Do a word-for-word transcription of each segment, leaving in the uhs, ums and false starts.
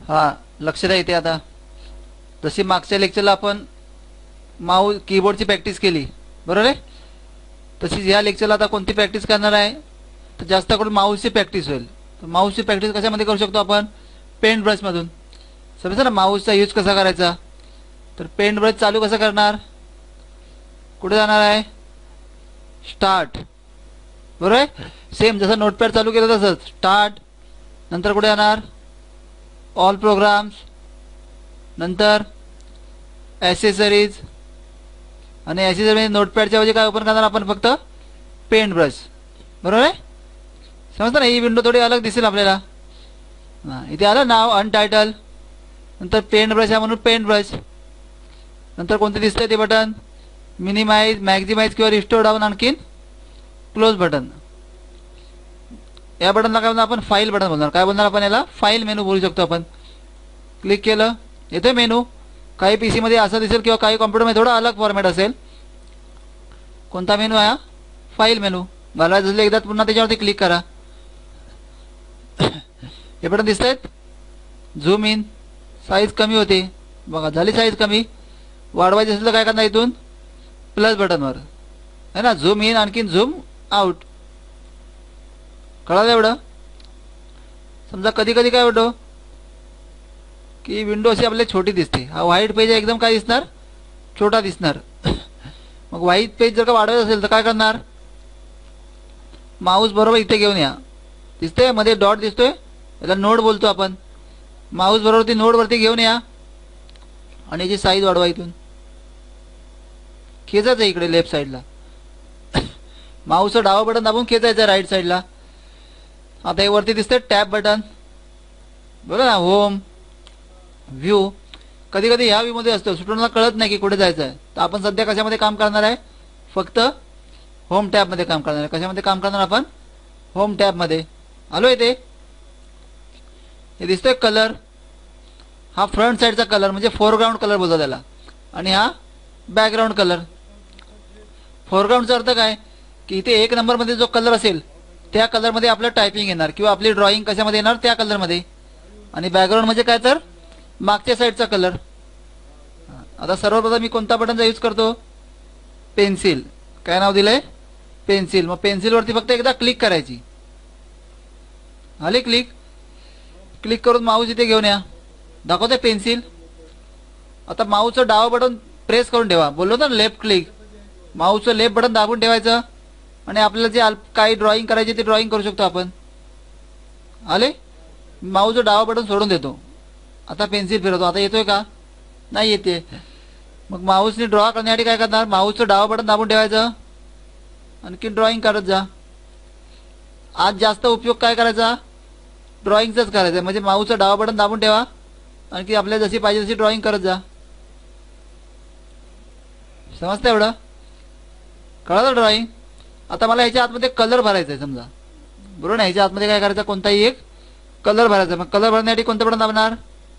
हां लक्ष द्या इथे. आता जशी मागच्या लेक्चरला आपण माऊस कीबोर्डची प्रॅक्टिस केली बरोबर आहे, तशीच या लेक्चरला आता कोणती प्रॅक्टिस करणार आहे तर जास्त करून माऊसची प्रॅक्टिस होईल. तर माऊसची प्रॅक्टिस कशामध्ये करू शकतो आपण? पेंट ब्रशमधून. समजलं ना माऊसचा यूज कसा करायचा. तर पेंट ब्रश चालू कसं करणार, कुठे जाणार आहे? स्टार्ट बरोबर आहे. सेम जसं नोटपॅड चालू केलं तसंच स्टार्ट, नंतर कुठे जाणार? ऑल प्रोग्राम्स, नंतर ॲसेसरीज, आणि ॲसेसरीज नोटपॅडच्या ऐवजी काय ओपन करणार आपण? फक्त पेंट ब्रश बरोबर आहे. समजतं ना, ही विंडो थोडी अलग दिसेल आपल्याला. हां इथे आलं नाव अनटायटल, नंतर पेंट ब्रश आहे म्हणून पेंट ब्रश, नंतर कोणते दिसतंय ते बटन मिनिमाइज, मॅक्झिमाइज किंवा रिस्टोर डाऊन, आणखीन क्लोज बटन. या बटनला काय बोलणार आपण? फाईल बटन बोलणार. काय बोलणार आपण याला? फाईल मेनू बोलू शकतो आपण. क्लिक केलं येते मेनू. काही पी सीमध्ये असं दिसेल किंवा काही कॉम्प्युटरमध्ये थोडा अलग फॉर्मॅट असेल. कोणता मेनू आहे? File menu. घालवायचं असले एकदा पुन्हा त्याच्यावरती क्लिक करा. हे बटन दिसत आहेत. झूम इन, साईज कमी होते बघा, झाली साईज कमी. वाढवायची असेल तर काय करणार? इथून प्लस बटनवर आहे ना, झूम इन आणखीन झूम आउट. कळालं एवढं? समजा कधी कधी काय होतं की विंडो अशी आपल्याला छोटी दिसते. हा व्हाईट पेज एकदम काय दिसणार? छोटा दिसणार. मग व्हाईट पेज जर का वाढवायचं असेल तर काय करणार? माऊस बरोबर इथे घेऊन या. दिसतंय मध्ये डॉट दिसतोय, याला नोड बोलतो आपण. माऊस बरोबर ती नोडवरती घेऊन या आणि याची साईज वाढवा. इथून खेचायचं इकडे लेफ्ट साईडला. माऊसचं डावं बटन दाबून खेचायचं राईट साईडला. आता हे वरती दिसतंय टॅब बटन बरोबर ना, होम व्ह्यू. कधी कधी ह्या व्ह्यूमध्ये असतो, स्टुडंटला कळत नाही की कुठे जायचं आहे. तर आपण सध्या कशामध्ये काम करणार आहे? फक्त होम टॅबमध्ये काम करणार आहे. कशामध्ये काम करणार आपण? होम टॅबमध्ये. आलो येते. हे दिसतोय कलर, हा फ्रंट साईडचा कलर म्हणजे फोरग्राऊंड कलर बोलतो त्याला, आणि हा बॅकग्राऊंड कलर. फोरग्राऊंडचा अर्थ काय की इथे एक नंबरमध्ये जो कलर असेल त्या कलरमध्ये आपलं टायपिंग येणार किंवा आपली ड्रॉइंग कशामध्ये येणार? त्या कलरमध्ये. आणि बॅकग्राऊंड म्हणजे काय? तर मागच्या साईडचा कलर. आता सर्वप्रथम मी कोणता बटनचा यूज करतो? पेन्सिल. काय नाव दिलंय? पेन्सिल. मग पेन्सिलवरती फक्त एकदा क्लिक करायची. आले क्लिक. क्लिक करून माऊस इथे घेऊन या. दाखवते पेन्सिल. आता माऊसचं डावं बटन प्रेस करून ठेवा. बोललो ना लेफ्ट क्लिक. माऊसचं लेफ्ट बटन दाबून ठेवायचं आणि आपल्याला जे काही ड्रॉइंग करायची ते ड्रॉइंग करू शकतो आपण. आले. माऊसचं डावं बटन सोडून देतो. आता पेन्सिल फिरवतो. आता येतोय का? नाही येते. मग माऊसने ड्रॉ करण्यासाठी काय करणार? माऊसचं डावं बटन दाबून ठेवायचं, आणखी ड्रॉइंग करत जा. आज जास्त उपयोग काय करायचा? ड्रॉइंगचाच करायचा. म्हणजे माऊसचं डावं बटन दाबून ठेवा, आणखी आपल्याला जशी पाहिजे तशी ड्रॉइंग करत जा. समजतं एवढं? कळलं ड्रॉइंग? आता मला ह्याच्या आतमध्ये कलर भरायचा आहे समजा बरोबर ना. ह्याच्या आतमध्ये काय करायचं? कोणताही एक कलर भरायचा. मग कलर भरण्यासाठी कोणतं बटन दाबणार?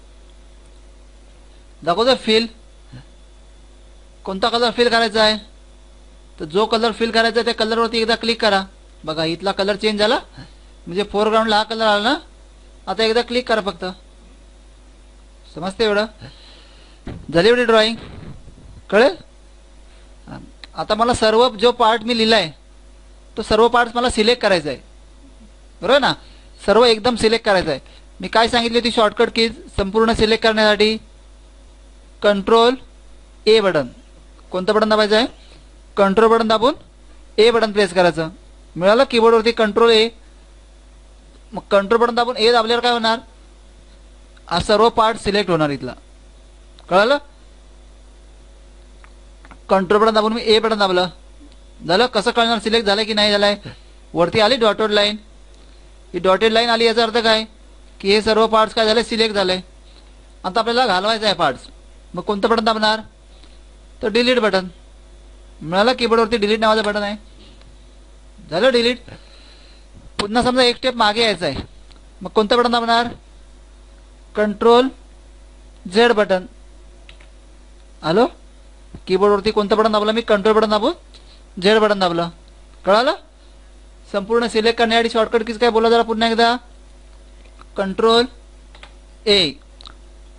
दाखवतो फिल. कोणता कलर फिल करायचा आहे? तर जो कलर फिल करायचा आहे त्या कलरवरती एकदा क्लिक करा. बघा इथला कलर चेंज झाला, म्हणजे फोरग्राऊंडला हा कलर आला ना. आता एकदा क्लिक करा फक्त. समजते एवढं? झाली एवढी ड्रॉइंग. कळेल? आता मला सर्व जो पार्ट मी लिहिला आहे तो सर्व पार्ट्स मला सिलेक्ट करायचा आहे बरोबर ना. सर्व एकदम सिलेक्ट करायचं आहे. मी काय सांगितली होती शॉर्टकट कीज संपूर्ण सिलेक्ट करण्यासाठी? Control A button. कोणतं बटन दाबायचं आहे? कंट्रोल बटन दाबून ए बटन प्रेस करायचं. मिळालं कीबोर्डवरती कंट्रोल ए. मग कंट्रोल बटन दाबून ए दाबल्यावर काय होणार? हा सर्व पार्ट सिलेक्ट होणार इथला. कळलं? कंट्रोल बटन दाबून मी ए बटन दाबलं. झालं. कसं कळणार सिलेक्ट झालं की नाही झालंय? वरती आली डॉटेड लाईन. ही डॉटेड लाईन आली याचा अर्थ काय की हे सर्व पार्ट्स काय झाले? सिलेक्ट झाले. आता आपल्याला घालवायचं आहे पार्ट्स. मग कोणतं बटन दाबणार? तर डिलीट बटन. मिळालं कीबोर्डवरती डिलीट नावाचं बटन आहे. झालं डिलीट. पुन्हा समजा एक स्टेप मागे यायचं आहे. मग कोणतं बटन दाबणार? Control Z button. आलो. कीबोर्डवरती कोणतं बटन दाबलं मी? कंट्रोल बटन दाबून झेड बटन दाबलं. कळालं? संपूर्ण सिलेक्ट करण्यासाठी शॉर्टकट कीज काय बोला जरा पुन्हा एकदा? Control A.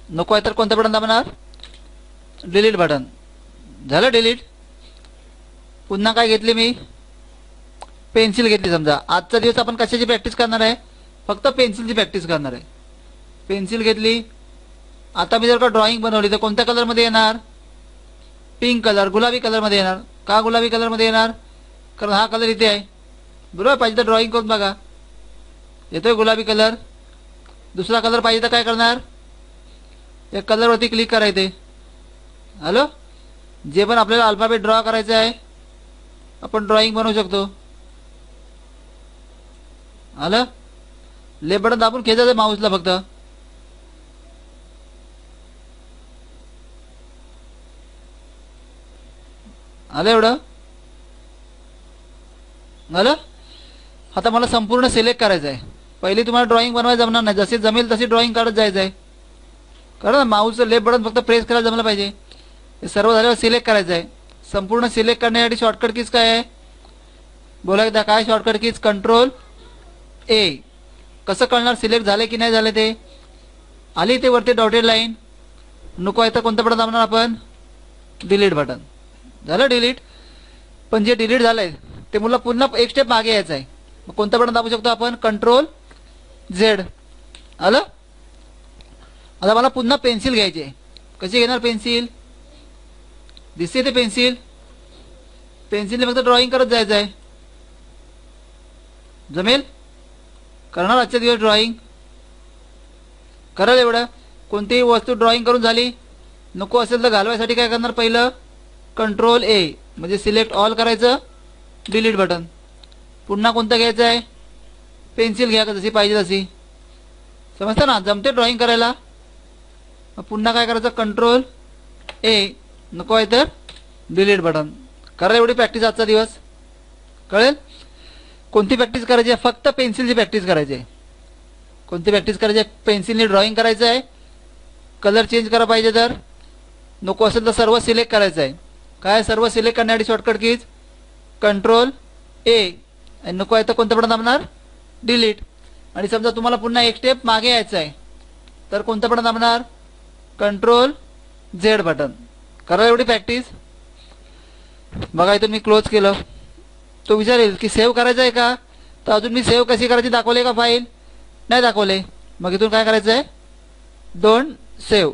नको आहे तर कोणतं बटन दाबणार? Delete button. झालं डिलीट. पुन्हा काय घेतली मी? पेन्सिल घेतली. समजा आजचा दिवस आपण कशाची प्रॅक्टिस करणार आहे? फक्त पेन्सिलची प्रॅक्टिस करणार आहे. पेन्सिल घेतली. आता मी जर का ड्रॉइंग बनवली तर कोणत्या कलरमध्ये येणार? पिंक कलर, गुलाबी कलरमध्ये येणार. का गुलाबी कलरमध्ये येणार? कारण हा कलर इथे आहे. बरोबर. पाहिजे तर ड्रॉइंग करून बघा, येतोय गुलाबी कलर. दुसरा कलर पाहिजे तर काय करणार? या कलरवरती क्लिक करायचे. हॅलो, जे पण आपल्याला अल्फाबेट ड्रॉ करायचं आहे आपण ड्रॉइंग बनवू शकतो. आलं? लेफ्ट बटन दाबून खेचायचं माऊसला फक्त. आलं एवढं? आलं? आता मला संपूर्ण सिलेक्ट करायचं आहे. पहिली तुम्हाला ड्रॉइंग बनवायला जमणार नाही, जसे जमेल तशी ड्रॉइंग काढत जायचं आहे. कारण ना माऊसचं लेफ्ट बटन फक्त प्रेस करायला जमलं पाहिजे. हे सर्व झाल्यावर सिलेक्ट करायचं आहे. संपूर्ण सिलेक्ट करण्यासाठी शॉर्टकट कीज काय आहे? बोला एकदा, काय शॉर्टकट कीज? कंट्रोल ए. कसं कळणार सिलेक्ट झाले की नाही झाले ते? आली ते वरती डॉटेड लाईन. नको आहे तर कोणतं बटन दाबणार आपण? Delete button. झालं डिलीट. पण जे डिलीट झालंय ते मला पुन्हा एक स्टेप मागे यायचं आहे. मग कोणतं बटन दाबू शकतो आपण? Control Z. आलं? आता मला पुन्हा पेन्सिल घ्यायची आहे. कशी घेणार पेन्सिल? दिसते ते पेन्सिल. पेन्सिलने फक्त ड्रॉइंग करत जायचं आहे. जमेल? करणार आजच्या दिवस ड्रॉइंग? कराल एवढं. कोणतीही वस्तू ड्रॉइंग करून झाली. नको असेल तर घालवायसाठी काय करणार? पहिलं कंट्रोल ए म्हणजे सिलेक्ट ऑल करायचं. Delete button. पुन्हा कोणतं घ्यायचं आहे? पेन्सिल घ्या, जशी पाहिजे तशी. समजतं ना? जमते ड्रॉइंग करायला. पुन्हा काय करायचं? Control A. नको आहे तर डिलीट बटन. करा एवढी प्रॅक्टिस आजचा दिवस. कळेल? कोणती प्रॅक्टिस करायची आहे? फक्त पेन्सिलची प्रॅक्टिस करायची आहे. कोणती प्रॅक्टिस करायची आहे? पेन्सिलने ड्रॉइंग करायचं आहे. कलर चेंज करा पाहिजे तर. नको असेल तर सर्व सिलेक्ट करायचं आहे. काय सर्व सिलेक्ट करण्यासाठी शॉर्टकट कीज कंट्रोल ए. आणि नको आहे तर कोणतं बटन दाबणार? डिलीट. आणि समजा तुम्हाला पुन्हा एक स्टेप मागे यायचं आहे तर कोणतं बटन दाबणार? Control Z button. करा एवढी प्रॅक्टिस. बघा इथून मी क्लोज केलं. तो विचारेल की सेव्ह करायचं आहे का? तर अजून मी सेव्ह कशी करायची दाखवले का फाईल? नाही दाखवले. मग इथून काय करायचं आहे? Don't save.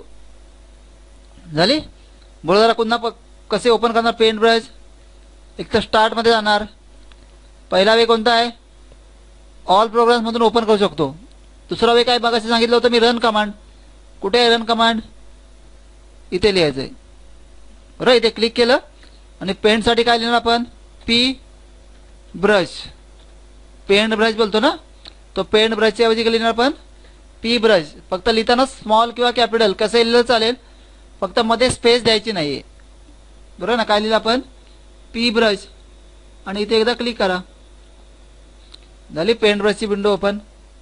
झाली? बोला जरा पुन्हा प कसे ओपन करणार पेंट ब्रश? एक तर स्टार्टमध्ये जाणार. पहिला वे कोणता आहे? ऑल प्रोग्राम्समधून ओपन करू शकतो. दुसरा वे काय बघायचं सांगितलं होतं मी? Run command. कुठे आहे रन कमांड? इथे लिहायचं आहे. बरं, इथे क्लिक केलं आणि पेंटसाठी काय लिहिणार आपण? P brush. पेंट ब्रश बोलतो ना, तो पेंट ब्रशच्या ऐवजी काय लिहिणार आपण? P brush. फक्त लिहिताना स्मॉल किंवा कॅपिटल कसं लिहिलं चालेल, फक्त मध्ये स्पेस द्यायची नाही आहे. बरोबर ना? काय लिहिलं आपण? P brush. आणि इथे एकदा क्लिक करा. झाली पेंट ब्रशची विंडो ओपन.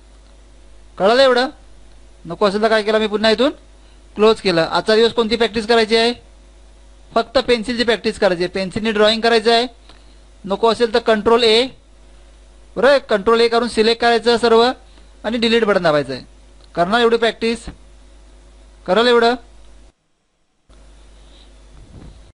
कळलं एवढं? नको असेल तर काय केलं मी? पुन्हा इथून क्लोज केलं. आजचा दिवस कोणती प्रॅक्टिस करायची आहे? फक्त पेन्सिलची प्रॅक्टिस करायची आहे. पेन्सिलने ड्रॉइंग करायचं आहे. नको असेल तर कंट्रोल ए. बरोबर, कंट्रोल ए करून सिलेक्ट करायचं सर्व आणि डिलीट बटन दाबायचं आहे. करणार एवढी प्रॅक्टिस? कराल एवढं?